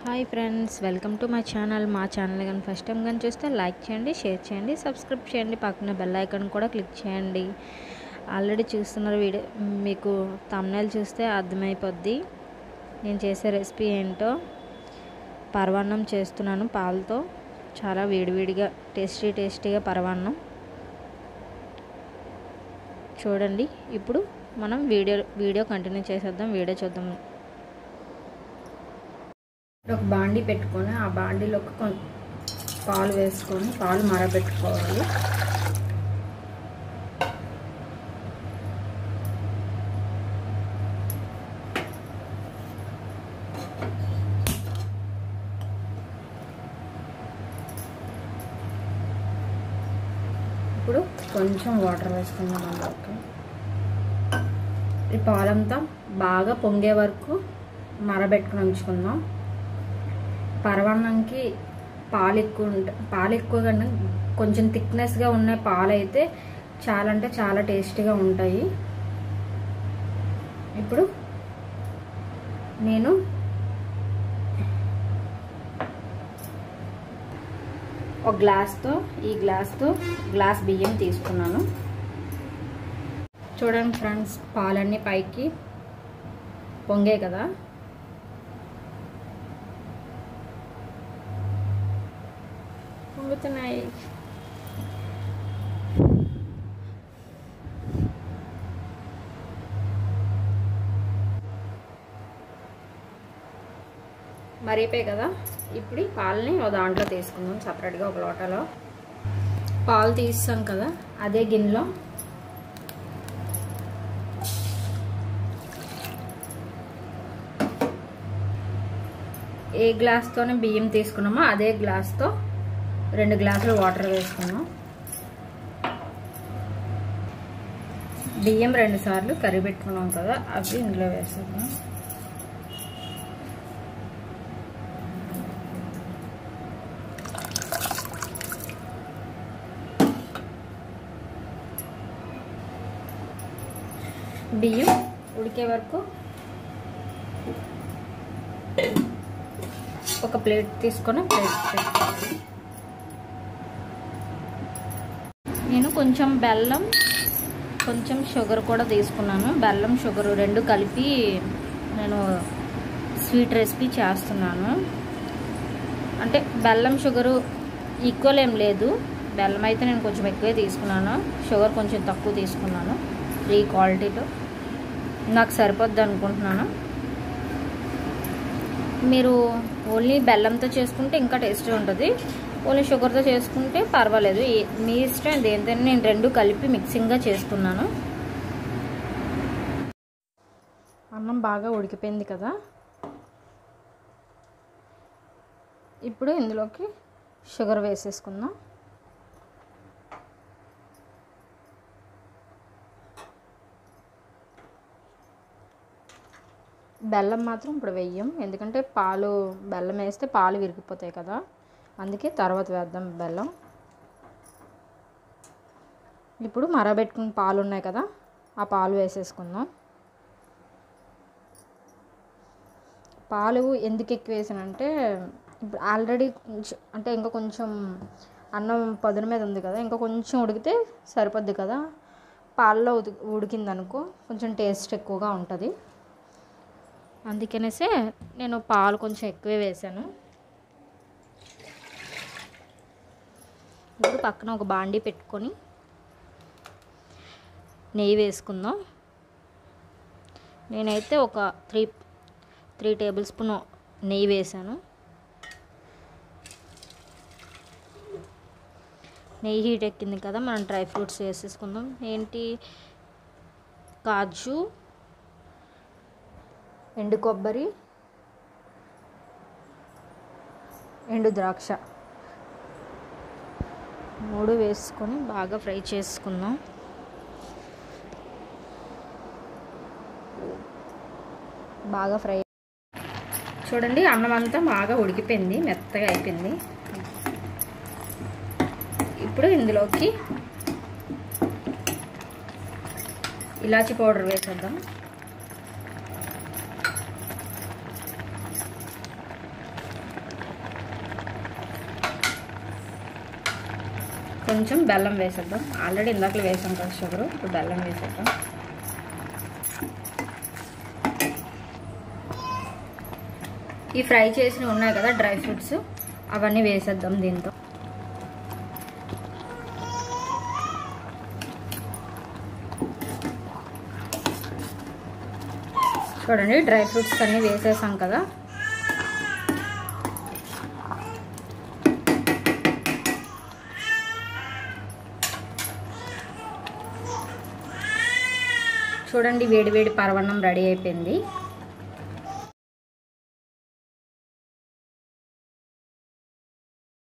Hi friends, welcome to my channel. మా channel కానీ first time కానీ చూస్తే లైక్ చేయండి, షేర్ చేయండి, సబ్స్క్రైబ్ చేయండి, పక్కన బెల్ ఐకాన్ కూడా క్లిక్ చేయండి. ఆల్రెడీ చూస్తున్నారు వీడియో, మీకు థంబ్నెయిల్ చూస్తే అర్థమైపోద్ది నేను చేసే రెసిపీ ఏంటో. పరవాన్నం చేస్తున్నాను పాలతో, చాలా వేడివేడిగా టేస్టీగా పరవాన్నం చూడండి. ఇప్పుడు మనం వీడియో కంటిన్యూ చేసేద్దాం, వీడియో చూద్దాం. ఒక బాండీ పెట్టుకొని ఆ బాండీలో పాలు వేసుకొని పాలు మరబెట్టుకోవాలి. ఇప్పుడు కొంచెం వాటర్ వేసుకుందాం అందులోకి. ఈ పాలంతా బాగా పొంగే వరకు మరబెట్టుకుని ఉంచుకుందాం. పరవాన్నంకి పాలు ఎక్కువగా కొంచెం థిక్నెస్గా ఉన్న పాలు అయితే చాలా అంటే చాలా టేస్టీగా ఉంటాయి. ఇప్పుడు నేను ఒక గ్లాస్ బియ్యం తీసుకున్నాను. చూడండి ఫ్రెండ్స్, పాలన్నీ పైకి పొంగాయి కదా. పొంగుతున్నాయి. మరిగిపోయి కదా. ఇప్పుడు ఈ పాలని ఒక దాంట్లో తీసుకుందాం సపరేట్గా. ఒక లోటాలో పాలు తీస్తాం కదా, అదే గిన్నెలో ఏ గ్లాస్తోనే బియ్యం తీసుకున్నామో అదే గ్లాస్తో 2 గ్లాసులు వాటర్ వేసుకున్నాం. బియ్యం 2 సార్లు కరిగిపెట్టుకున్నాం కదా, అవి ఇందులో వేసుకున్నాం. బియ్యం ఉడికే వరకు ఒక ప్లేట్ తీసుకొని పెట్టుకోవాలి. నేను కొంచెం బెల్లం, కొంచెం షుగర్ కూడా తీసుకున్నాను. బెల్లం షుగర్ 2 కలిపి నేను స్వీట్ రెసిపీ చేస్తున్నాను. అంటే బెల్లం షుగరు ఈక్వల్ ఏం లేదు. బెల్లం అయితే నేను కొంచెం ఎక్కువే తీసుకున్నాను, షుగర్ కొంచెం తక్కువ తీసుకున్నాను. ఈ క్వాలిటీలో నాకు సరిపోద్ది అనుకుంటున్నాను. మీరు ఓన్లీ బెల్లంతో చేసుకుంటే ఇంకా టేస్టీ ఉంటుంది, ఓన్లీ షుగర్తో చేసుకుంటే పర్వాలేదు, మీ ఇష్టం. దేంతో నేను 2 కలిపి మిక్సింగ్గా చేసుకున్నాను. అన్నం బాగా ఉడికిపోయింది కదా. ఇప్పుడు ఇందులోకి షుగర్ వేసేసుకుందాం. బెల్లం మాత్రం ఇప్పుడు వెయ్యం, ఎందుకంటే బెల్లం వేస్తే పాలు విరిగిపోతాయి కదా, అందుకే తర్వాత వేద్దాం బెల్లం. ఇప్పుడు మరబెట్టుకున్న పాలు ఉన్నాయి కదా, ఆ పాలు వేసేసుకుందాం. పాలు ఎందుకు ఎక్కువ వేసానంటే, ఇప్పుడు ఆల్రెడీ అంటే ఇంకా కొంచెం అన్నం పదున మీద ఉంది కదా, ఇంకా కొంచెం ఉడికితే సరిపోద్ది కదా. పాలలో ఉడికిందనుకో కొంచెం టేస్ట్ ఎక్కువగా ఉంటుంది, అందుకనేసే నేను పాలు కొంచెం ఎక్కువే వేసాను. ఇప్పుడు పక్కన ఒక బాండీ పెట్టుకొని నెయ్యి వేసుకుందాం. నేనైతే ఒక 3 టేబుల్ స్పూన్ నెయ్యి వేసాను. నెయ్యి హీట్ ఎక్కింది కదా, మనం డ్రై ఫ్రూట్స్ వేసేసుకుందాం. ఏంటి, కాజు, ఎండు కొబ్బరి, ఎండు ద్రాక్ష 3 వేసుకొని బాగా ఫ్రై చేసుకుందాం. బాగా ఫ్రై చూడండి, అన్నం అంతా బాగా ఉడికిపోయింది, మెత్తగా అయిపోయింది. ఇప్పుడు ఇందులోకి ఇలాచీ పౌడర్ వేసేద్దాం. కొంచెం బెల్లం వేసేద్దాం. ఆల్రెడీ ఇందాకలో వేసాం కదా షుగరు, ఇప్పుడు బెల్లం వేసేద్దాం. ఈ ఫ్రై చేసినవి ఉన్నాయి కదా డ్రై ఫ్రూట్స్, అవన్నీ వేసేద్దాం దీంతో. చూడండి డ్రై ఫ్రూట్స్ అన్నీ వేసేసాం కదా. చూడండి వేడి వేడి పరమాన్నం రెడీ అయిపోయింది.